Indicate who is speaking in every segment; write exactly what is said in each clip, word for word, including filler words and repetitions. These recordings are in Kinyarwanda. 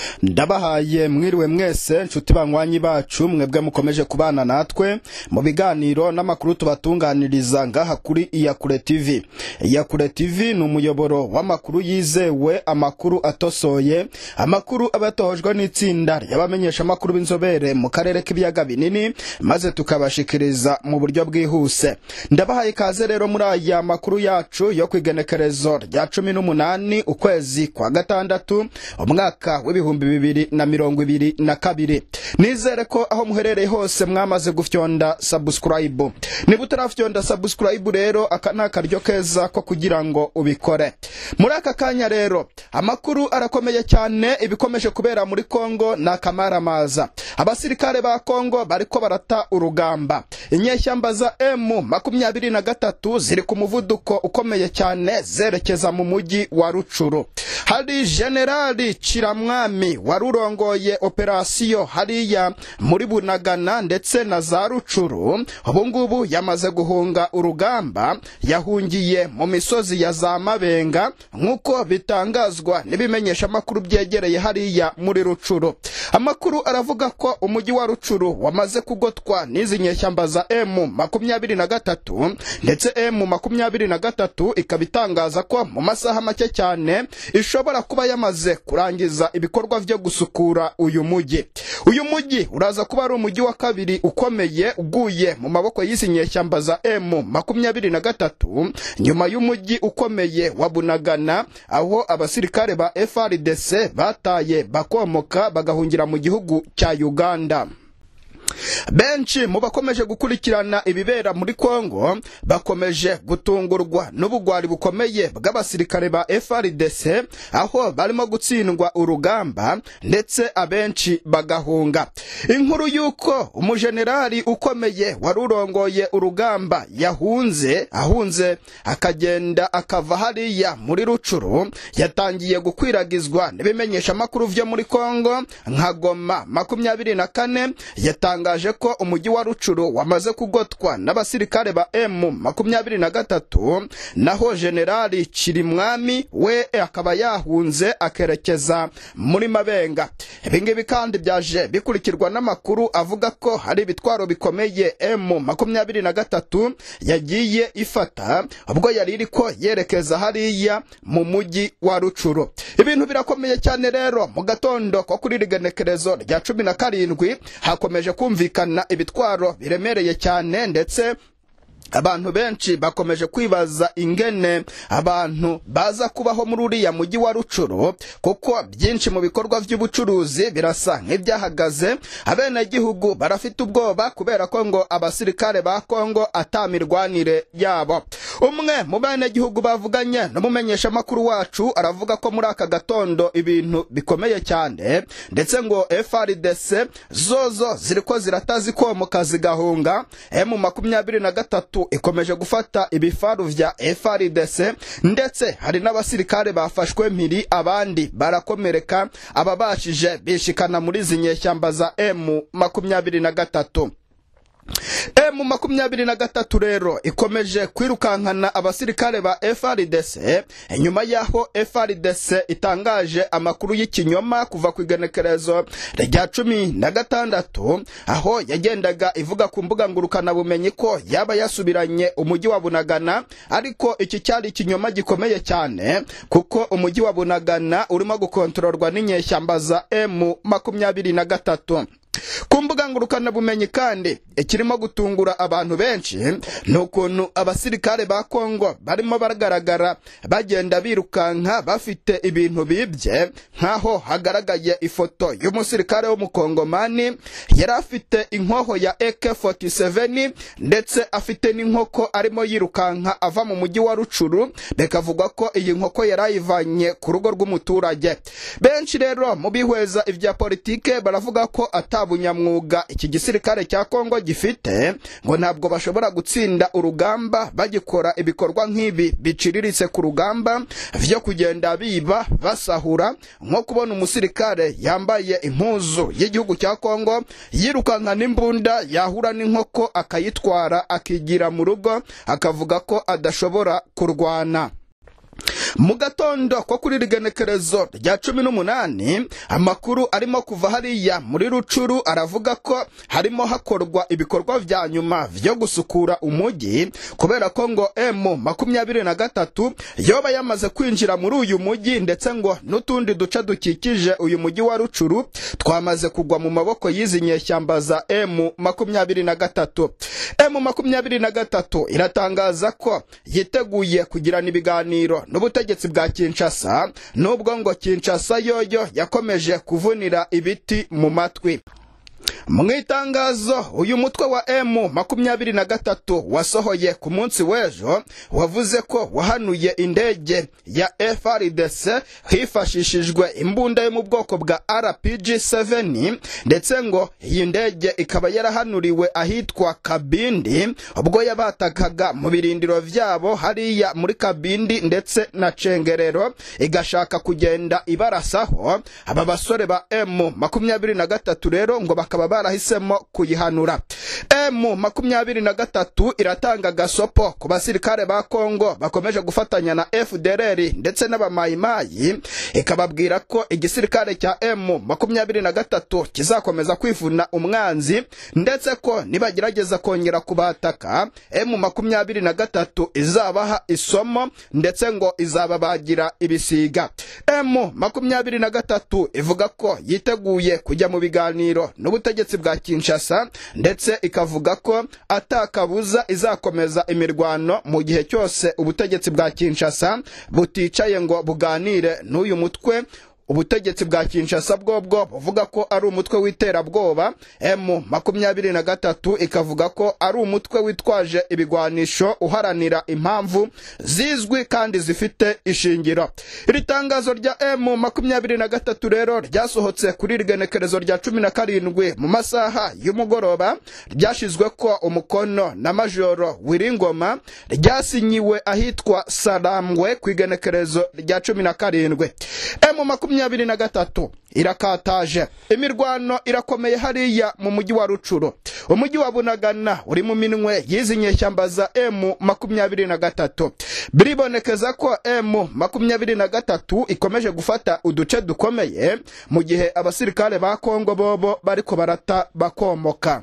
Speaker 1: Ndabahaye mwiriwe mwese nshuti banywanyi bacu mwebwe mukomeje kubana natwe mu biganiro n'amakuru tubatunganiriza ngaha kuri Iyakure T V. Iyakure T V ni umuyoboro w'amakuru yizewe, amakuru atosoye, amakuru abatohojwe n'itsinda y'abamenyesha amakuru b'inzobere mu karere k'ibiyaga binini maze tukabashikiriza mu buryo bwihuse. Ndabahaye kaze rero muri aya makuru yacu yo kwigenekerezo rya cumi n'umunani ukwezi kwa gatandatu umwaka w'ibihumbi bibiri na mirongo ibiri na kabiri. Nizere ko aho muherereye hose mwamaze gufyonda subscribe. Niba utarafyonda subscribe rero aka nakaryo keza ko kugira ngo ubikore. Muri aka kanya rero amakuru arakomeye cyane, ibikomeje kubera muri Congo na kamaramaza. Abasirikare ba Congo bariko barata urugamba. Inyeshyamba za M makumyabiri na gatatu ziri ku muvuduko ukomeye cyane zerekeza mu mujyi wa Rutshuru. Hari Generali Chirimwami warurongoye operasiyo hariya muri Bunagana ndetse na za Rutshuru, ubu ngubu yamaze guhunga urugamba, yahungiye mu misozi ya za Mabenga nkuko bitangazwa n'ibimenyesha amakuru byegereye hariya muri Rutshuru. Amakuru aravuga ko umujyi wa Rutshuru wamaze kugotwa n'izi nyeshyamba za M makumyabiri na gatatu, ndetse M makumyabiri na gatatu ikabitangaza ko mu masaha make cyane ishobora kuba yamaze kurangiza ibikorwa byo gusukura uyu mujyi. Uyu mujyi uraza kuba ari umujyi wa kabiri ukomeye uguye mu maboko y'isi nyeshyamba za M makumyabiri na gatatu nyuma y'umujyi ukomeye wa Bunagana, aho abasirikare ba F A R D C bataye bakomoka bagahungira mu gihugu cya Uganda. Benshi mu bakomeje gukurikirana ibibera muri Congo bakomeje gutungurwa n'ubugwari bukomeye bw'abasirikare ba F A R D C, aho barimo gutsindwa urugamba ndetse abenshi bagahunga. Inkuru yuko umujenerali ukomeye warurongoye urugamba yahunze ahunze akagenda akava hariya muri Rutshuru yatangiye gukwiragizwa n'ibimenyesha amakuru vyo muri Congo nka Goma makumyabiri na kane yatangaje ko umujyi wa Rutshuru wamaze kugotwa n'abasirikare ba M makumyabiri na gatatu, naho Generali Chirimwami we akaba yahunze akerekeza muri Mabenga. Ibingibi kandi byaje bikurikirwa n'amakuru avuga ko hari ibitwaro bikomeye M makumyabiri na gatatu yagiye ifata ubwo yari iriko yerekeza hariya mu mujyi wa Rutshuru. Ibintu birakomeye cyane rero mu gatondo ko kuri rigenekerezo rya cumi na karindwi hakomeje kumvikana ibitwaro biremereye cyane, ndetse abantu benshi bakomeje kwibaza ingene abantu baza kubaho muri uriya mujyi wa Rutshuru, kuko byinshi mu bikorwa by'ubucuruzi birasa nk'ibyahagaze. Abene gihugu barafite ubwoba kubera ko ngo abasirikare ba Congo atamirwanire yabo. Umwe mu bene gihugu bavuganye n'umumenyesha makuru wacu aravuga ko muri aka gatondo ibintu bikomeye cyane, ndetse ngo F A R D C zozo ziriko ziratazikomoka zigahunga. M makumyabiri na gatatu ikomeje gufata ibifaru vya F A R D C, ndetse hari n'abasirikare bafashwe mpiri abandi barakomereka ababashije bishikana muri zinyeshyamba za M makumyabiri na gatatu. M makumyabiri na gatatu rero ikomeje kwirukankana abasirikare ba F A R D C nyuma yaho F A R D C itangaje amakuru y'ikinyoma kuva ku igenekerezo rya cumi na gatandatu, aho yagendaga ivuga ku mbuga ngurukana bumenyi ko yaba yasubiranye umujyi wa Bunagana, ariko iki cyari ikinyoma gikomeye cyane kuko umujyi wa Bunagana urimo gukontororwa n'inyeshyamba za M makumyabiri na gatatu. Ku mbuga ngurukana bumenyi kandi ikirimo gutungura abantu benshi nukuntu abasirikare ba Congo barimo baragaragara bagenda birukanka bafite ibintu bibye, nkaho hagaragaye ifoto y'umusirikare w'umukongomani yari afite inkoho ya A K forty-seven ndetse afite n'inkoko arimo yirukanka ava mu mujyi wa Rutshuru, bekavugwa ko iyi nkoko yarayivanye ku rugo rw'umuturage. Benshi rero mu bihweza ivya politike baravuga ko atabunyamwuga iki gisirikare cya Congo gifite, ngo ntabwo bashobora gutsinda urugamba bagikora ibikorwa nk'ibi biciriritse ku rugamba vyo kugenda biba basahura, nko kubona umusirikare yambaye impuzu y'igihugu cya Congo yirukanka n'imbunda yahura n'inkoko akayitwara akigira mu rugo akavuga ko adashobora kurwana. mu gatondo ko kuri rigenekerezo rya cumi n'umunani amakuru arimo kuva hariya muri Rutshuru aravuga ko harimo hakorwa ibikorwa vya nyuma vyo gusukura umujyi kubera ko ngo M makumyabiri na gatatu yoba yamaze kwinjira muri uyu mujyi ndetse ngo n'utundi duce dukikije uyu mujyi wa Rutshuru twamaze kugwa mu maboko y'izi nyeshyamba za M makumyabiri na gatatu. M makumyabiri na gatatu iratangaza ko yiteguye kugirana ibiganiro n'ubutegetsi bwa Kinshasa nubwo ngo Kinshasa yoyo yakomeje kuvunira ibiti mu matwi. Mu itangazo uyu mutwe wa M makumyabiri na gatatu wasohoye ku munsi w'ejo wavuze ko wahanuye indege ya F A R D C hifashishijwe imbunda yo mu bwoko bwa R P G seven ndetse ngo iyi ndege ikaba yarahanuriwe ahitwa Kabindi ubwo yabatakaga mu birindiro vyabo hariya muri Kabindi ndetse na Cengerero igashaka kugenda ibarasaho. Aba basore ba M makumyabiri na gatatu rero ngo bakaba barahisemo kuyihanura. M makumyabiri na gatatu iratanga gasopo ku basirikare ba Congo bakomeje gufatanya na F D L R ndetse n'abamayimayi, ikababwira ko igisirikare cya M makumyabiri na gatatu kizakomeza kwivuna umwanzi ndetse ko nibagerageza kongera kubataka M makumyabiri na gatatu izabaha isomo ndetse ngo izababagira ibisiga. M makumyabiri na gatatu ivuga ko yiteguye kujya mu biganiro n'ubutegetsi bwa Kinshasa ndetse ikavuga ko atakabuza izakomeza imirwano mu gihe cyose ubutegetsi bwa Kinshasa buticaye ngo buganire n'uyu mutwe. Ubutegetsi bwa Kinshasa bwobwo buvuga ko ari umutwe w'iterabwoba, M makumyabiri na gatatu ikavuga ko ari umutwe witwaje ibigwanisho uharanira impamvu zizwi kandi zifite ishingiro. Iri tangazo rya M makumyabiri na gatatu rero ryasohotse kuri rigenekerezo rya cumi na karindwi mu masaha y'umugoroba, ryashizwe ko umukono na Majoro Wiringoma, ryasinyiwe ahitwa Salamwe ku igenekerezo rya cumi na karindwi. M makumyabiri na gatatu irakataje imirwano irakomeye hariya mu mujyi wa Rutshuru. Umujyi wa Bunagana uri mu minwe y'izi nyeshyamba za M makumyabiri na gatatu. Biribonekeza ko M makumyabiri na gatatu ikomeje gufata uduce dukomeye mu gihe abasirikare ba Congo bobo bariko barata bakomoka.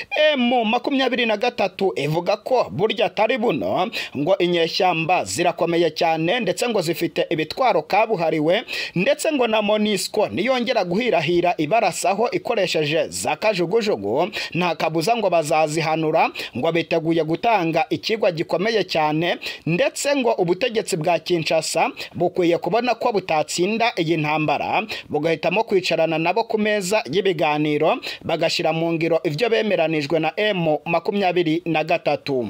Speaker 1: M makumyabiri na gatatu ivuga ko burya atari buno ngo inyeshyamba zirakomeye cyane ndetse ngo zifite ibitwaro kabuhariwe ndetse ngo na Monisco niyongera guhirahira ibarasaho ikoresheje za kajugujugu nta kabuza ngo bazazihanura, ngo biteguye gutanga ikigwa gikomeye cyane ndetse ngo ubutegetsi bwa Kinshasa bukwiye kubona ko butatsinda iyi ntambara bugahitamo kwicarana nabo ku meza y'ibiganiro bagashira mu ngiro ivyo bemera nijwe na M makumyabiri na gatatu.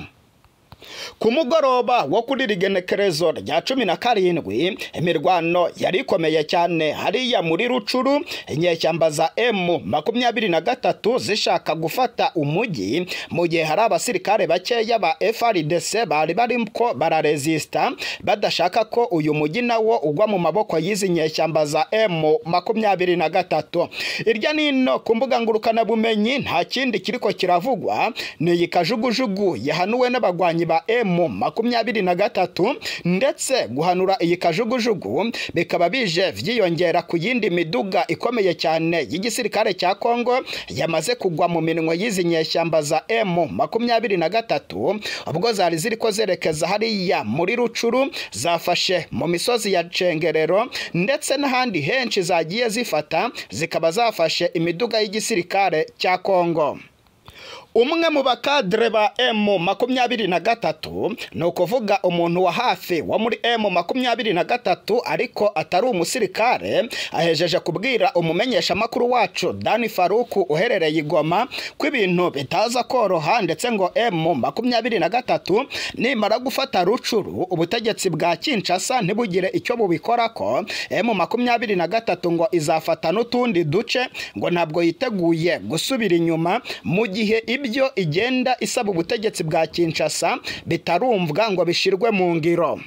Speaker 1: Ku mugoroba wo kuri rigenekerezo rya cumi na karindwi imirwano yari ikomeye cyane hariya muri Rutshuru, inyeshyamba za M makumyabiri na gatatu zishaka gufata umujyi mu gihe hari abasirikare bakeya ba F A R D C bari bariko bararesista badashaka ko uyu mujyi nawo ugwa mu maboko y'izi nyeshyamba za M makumyabiri na gatatu. Irya nino ku mbuga ngurukana bumenyi nta kindi kiriko kiravugwa ni yikajugujugu yahanuwe n'abagwanyi ba M makumyabiri na gatatu ndetse guhanura iyi kajugujugu bikaba bije vyiyongera ku yindi miduga ikomeye cyane y'igisirikare cya Congo yamaze kugwa mu minwe y'izi nyeshyamba za M makumyabiri na gatatu ubwo zari ziriko zerekeza hariya muri Rutshuru, zafashe mu misozi ya Cengerero ndetse n'ahandi henshi zagiye zifata zikaba zafashe imiduga y'igisirikare cya Congo. Umwe mu bakadre ba M makumyabiri na gatatu no kuvuga umuntu wa hafi wa muri M makumyabiri na gatatu ariko atari umusirikare ahejeje kubwira umumenyesha makuru wacu Dani Faruku uherereye Igoma ko ibintu bitaza koroha ndetse ngo M makumyabiri na gatatu nimara gufata Rutshuru ubutegetsi bwa Kinshasa ntibugire icyo bubikora ko M makumyabiri na gatatu ngo izafata n'utundi duce ngo ntabwo yiteguye gusubira inyuma mu gihe ibyo igenda isaba ubutegetsi bwa Kinshasa bitarumvwa ngo bishirwe mu ngiro.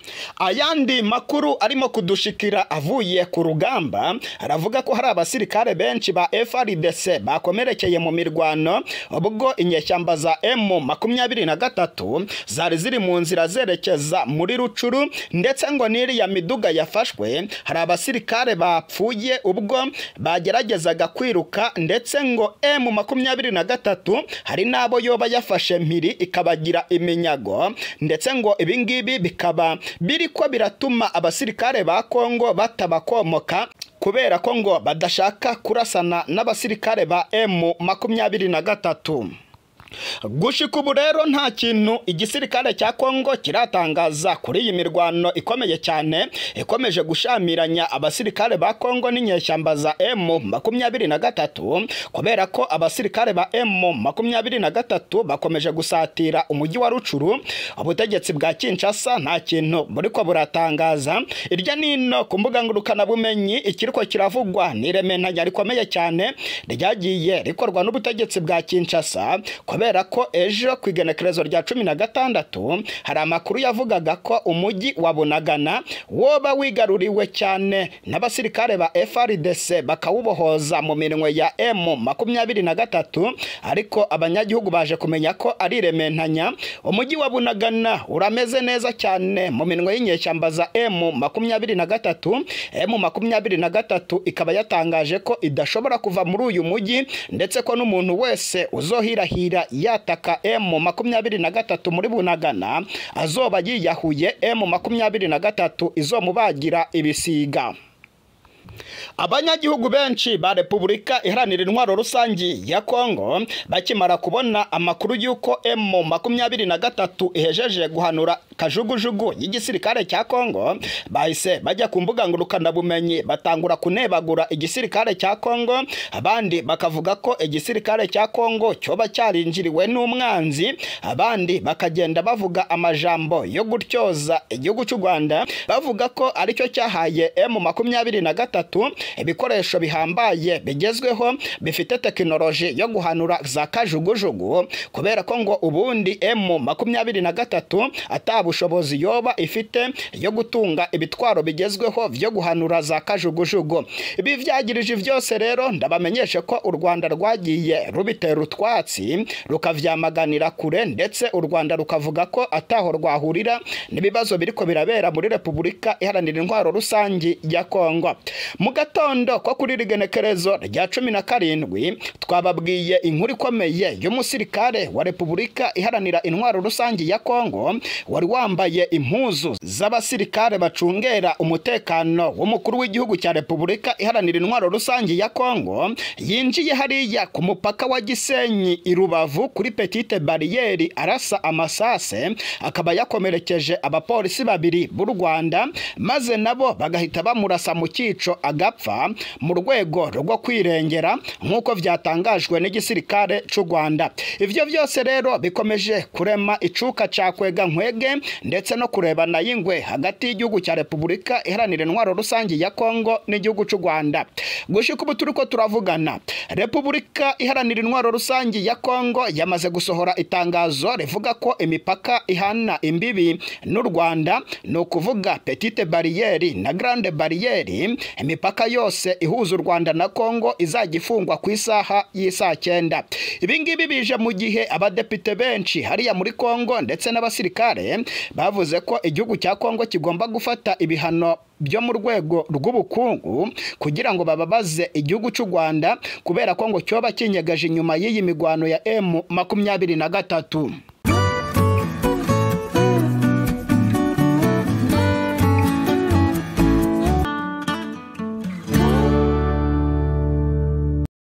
Speaker 1: Ayandi makuru arimo kudushikira avuye ku rugamba aravuga ko hari abasirikare benshi ba F A R D C bakomerekeye mu mirwano ubwo inyeshyamba za M makumyabiri na gatatu zari ziri mu nzira zerekeza muri Rutshuru, ndetse ngo n'iriya miduga yafashwe hari abasirikare bapfuye ubwo bageragezaga kwiruka, ndetse ngo M makumyabiri na gatatu hari nabo yoba yafashe mpiri ikabagira iminyago, ndetse ngo ibingibi bikaba biri ko biratuma abasirikare ba Congo batabakomoka kubera ko ngo badashaka kurasana n'abasirikare ba M makumyabiri na gatatu. Gushika ubu rero nta kintu igisirikare cya Congo kiratangaza kuri iyi mirwano ikomeye cyane ikomeje gushamiranya abasirikare ba Congo n'inyeshyamba za M makumyabiri na gatatu, kubera ko abasirikare ba M makumyabiri na gatatu bakomeje gusatira umujyi wa Rutshuru. Ubutegetsi bwa Kinshasa nta kintu buriko buratangaza. Irya nino ku mbuga ngurukana bumenyi ikiriko kiravugwa n'irementanya rikomeye cyane ryagiye rikorwa n'ubutegetsi bwa Kinshasa, kubera ko ejo ku igenekerezo rya cumi na gatandatu hari amakuru yavugaga ko umujyi wa Bunagana woba wigaruriwe cyane n'abasirikare ba F A R D C bakawubohoza mu minwe ya M makumyabiri na gatatu, ariko abanyagihugu baje kumenya ko ari irementanya. Umujyi wa Bunagana urameze neza cyane mu minwe y'inyeshyamba za M makumyabiri na gatatu. M makumyabiri na gatatu ikaba yatangaje ko idashobora kuva muri uyu mujyi, ndetse ko n'umuntu wese uzohirahira yataka M makumyabiri na gatatu muri Bunagana azoba yiyahuye M makumyabiri na gatatu izomubagira ibisiga. Abanyagihugu benshi ba Repubulika Iharanira Intwaro Rusangi ya Congo bakimara kubona amakuru y'uko M makumyabiri na gatatu ihejeje guhanura kajugujugu y'igisirikare cya Congo, bahise bajya ku mbuga ngurukana bumenyi batangura kunebagura igisirikare cya Congo. Abandi bakavuga ko igisirikare cya Congo cyoba cyarinjiriwe n'umwanzi, abandi bakagenda bavuga amajambo yo gutyoza igihugu cy'u Rwanda bavuga ko aricyo cyahaye M makumyabiri na gatatu ibikoresho bihambaye bigezweho bifite tekinoloji yo guhanura za kajugujugu, kubera ko ngo ubundi M makumyabiri na gatatu atabushobozi yoba ifite yo gutunga ibitwaro bigezweho byo guhanura za kajugujugu. Ibi vyagirije vyose rero ndabamenyeshe ko u Rwanda rwagiye rubitera utwatsi rukavyamaganira kure, ndetse u Rwanda rukavuga ko ataho rwahurira n'ibibazo biriko birabera muri Repubulika Iharanira Intwaro Rusangi ya Congo. Mu gatondo ko kuri rigenekerezo rya cumi na karindwi twababwiye inkuru ikomeye y'umusirikare wa Repubulika Iharanira Intwaro Rusangi ya Congo wari wambaye impuzu z'abasirikare bacungera umutekano w'umukuru w'igihugu cya Repubulika Iharanira Intwaro Rusangi ya Congo, yinjiye hariya ku mupaka wa Gisenyi i Rubavu kuri Petite Barriere arasa amasase, akaba yakomerekeje abapolisi babiri b'u Rwanda, maze nabo bagahita bamurasa mu cyico agapfa mu rwego rwo kwirengera nk'uko vyatangajwe n'igisirikare cy'u Rwanda. Ivyo byose rero bikomeje kurema icuka cakwega nkwege ndetse no kurebana y'ingwe hagati y'igihugu cya Repubulika Iharanira Intwaro Rusangi ya Congo n'igihugu cy'u Rwanda. Gushika ubu turiko turavugana, Repubulika Iharanira Intwaro Rusangi ya Congo yamaze gusohora itangazo rivuga ko imipaka ihana imbibi n'u Rwanda, no kuvuga Petite Barriere na Grande Barriere, imipaka yose ihuza u Rwanda na Congo izagifungwa ku isaha y'isa cyenda. Ibingibi bije mu gihe abadepite benshi hariya muri Congo ndetse n'abasirikare bavuze ko igihugu cya Congo kigomba gufata ibihano byo mu rwego rw'ubukungu kugira ngo bababaze igihugu cy'u Rwanda, kubera ko ngo cyoba kinyegaje inyuma y'iyi migwano ya M makumyabiri na gatatu.